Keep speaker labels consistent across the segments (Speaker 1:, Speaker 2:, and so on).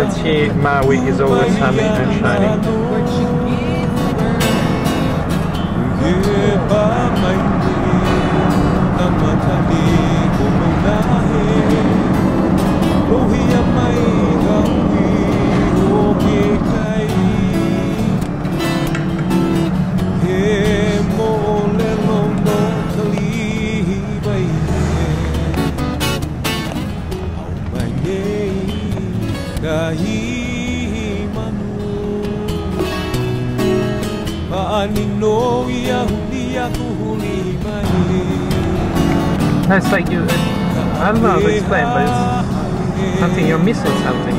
Speaker 1: see Maui is always sunny and shining. It's like you, I don't know how to explain, but it's something, you're missing something.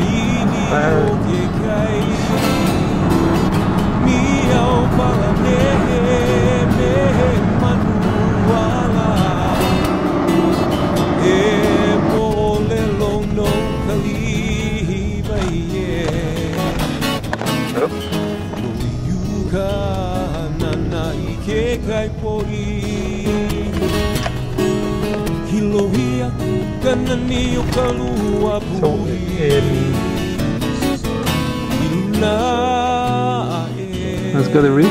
Speaker 1: Let's go to the reef.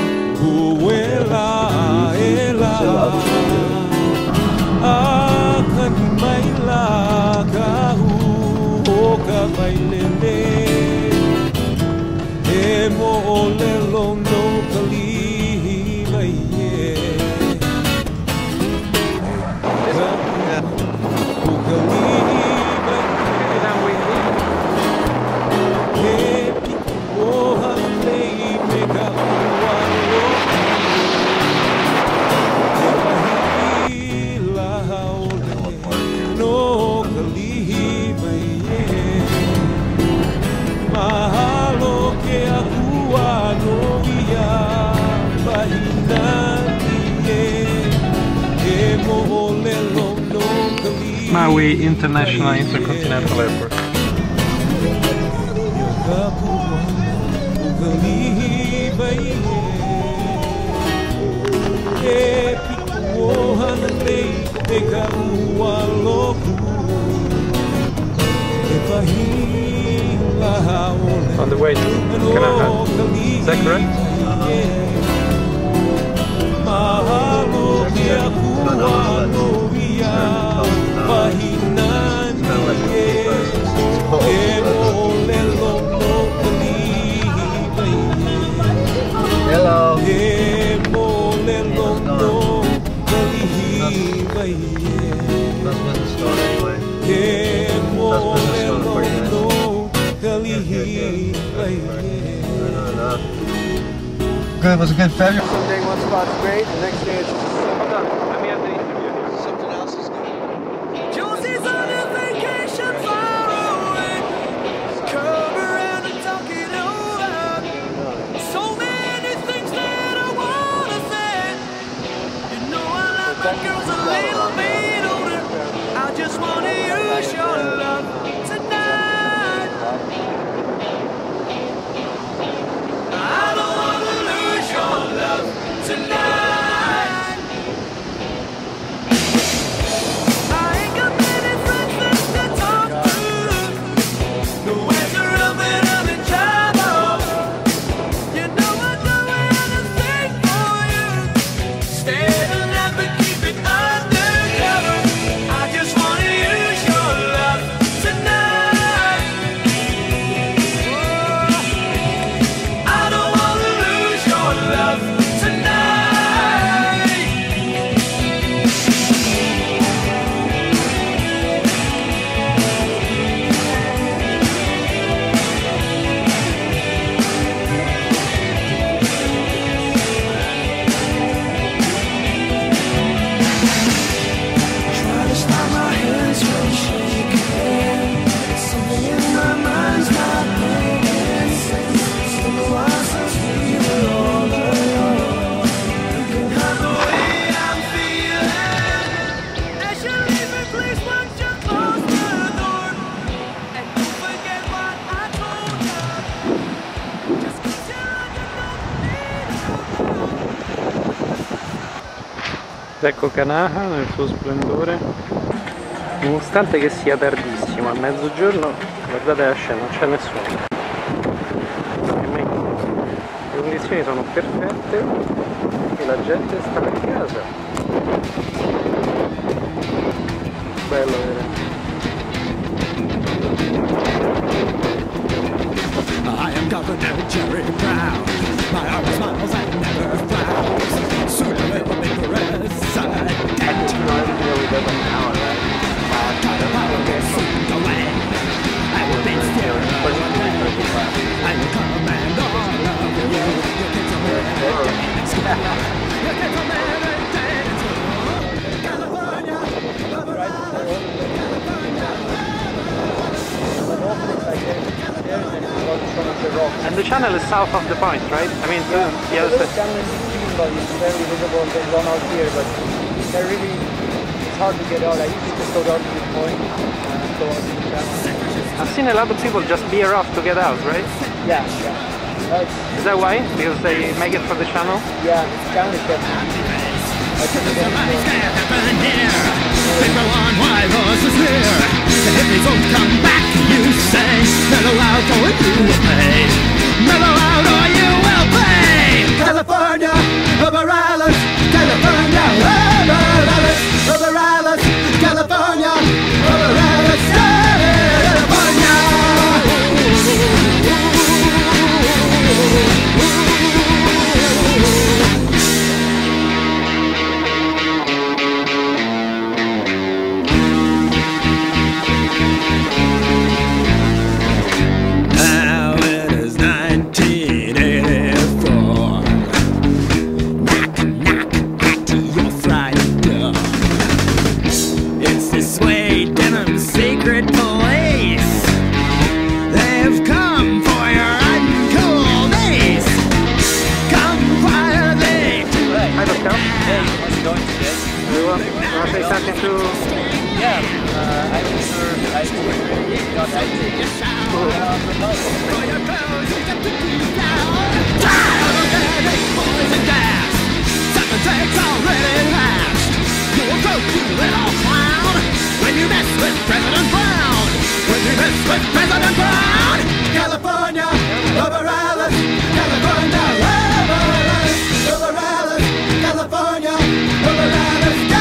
Speaker 1: Maui International Intercontinental Airport. On the way to Kanaha. Is that correct?
Speaker 2: Hello. That's business store anyway. That's business store for you. Good, was a good February.
Speaker 3: Someday one spot's great, the next day it's just...
Speaker 1: Hold on, let me have the interview.
Speaker 3: Something else is good.
Speaker 4: Josie's on a vacation far away. Come around and talk it over. So many things that I wanna say. You know I like my girls a little bit older. I just wanna use your love tonight. I don't wanna lose your love tonight.
Speaker 1: Ecco Kanaha nel suo splendore, nonostante che sia tardissimo, a mezzogiorno Guardate la scena, non c'è nessuno. Le condizioni sono perfette e la gente sta a casa. Bello vedere.
Speaker 4: I am Governor Jerry Brown. My heart smiles and never frowns. Soon I will be president. Kind of power will soon go away. I will be still I will command all of you. You can come in and school. You can come in and dance. California,
Speaker 1: And the channel is south of the point, right? I mean,
Speaker 3: Yeah,
Speaker 1: the other
Speaker 3: the
Speaker 1: side.
Speaker 3: channel is green, but it's barely visible. There's one out here, but they're really, it's hard to get out. I usually just go down to this point and go out to the channel.
Speaker 1: I've seen a lot of people just veer off to get out, right?
Speaker 3: Yeah, yeah.
Speaker 1: Is that why? Because they make it for the channel?
Speaker 3: Yeah, it's channel is definitely. I think it's
Speaker 4: People on why voices near. If they don't come back, you say, mellow out or you will pay. Mellow out or you will pay. California, over Alice. California, over Alice. Over Alice. California, over Alice. California. Now it is 1984. Knock, knock at your front door. It's the Suede Denim Secret Police. They've come for your uncool days. Come quietly.
Speaker 1: Hi, Pascal.
Speaker 5: Hey, how's it going today?
Speaker 1: You want to say something to...
Speaker 5: Yeah, I'm sure I got active.
Speaker 4: For your clothes, you got to keep down. Tired of getting poison gas. Second take's already last. You will go, you little clown. When you mess with President Brown. When you mess with President Brown. California, over Alice. California, over Alice. Over Alice. California, over Alice. California.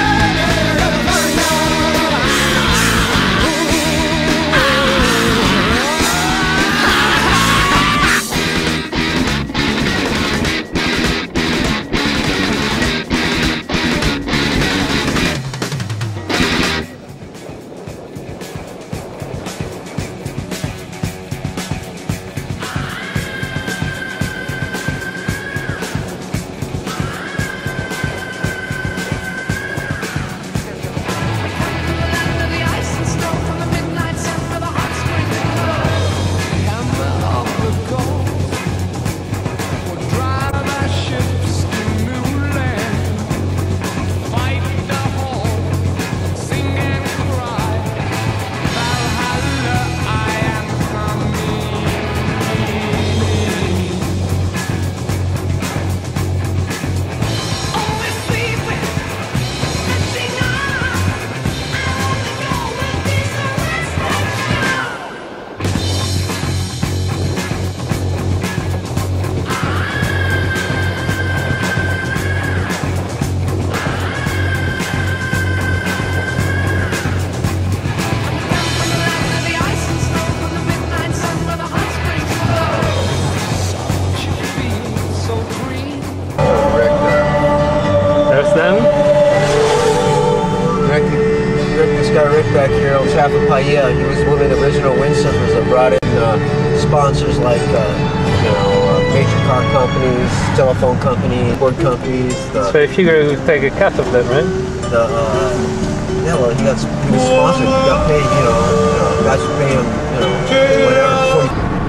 Speaker 3: This guy Rick back here, El Chafa Paella, he was one of the original windsurfers that brought in sponsors like major car companies, telephone companies, board companies.
Speaker 1: So if you were to take a cut of that, right?
Speaker 3: Yeah, well, he was sponsored. He got paid, guys were paying him, whatever.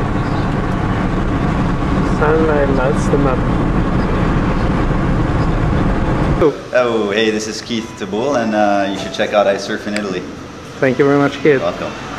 Speaker 1: Sunlight melts the map.
Speaker 6: Oh, hey, this is Keith Tabul, and you should check out I Surf in Italy.
Speaker 1: Thank you very much, kid.
Speaker 6: Welcome.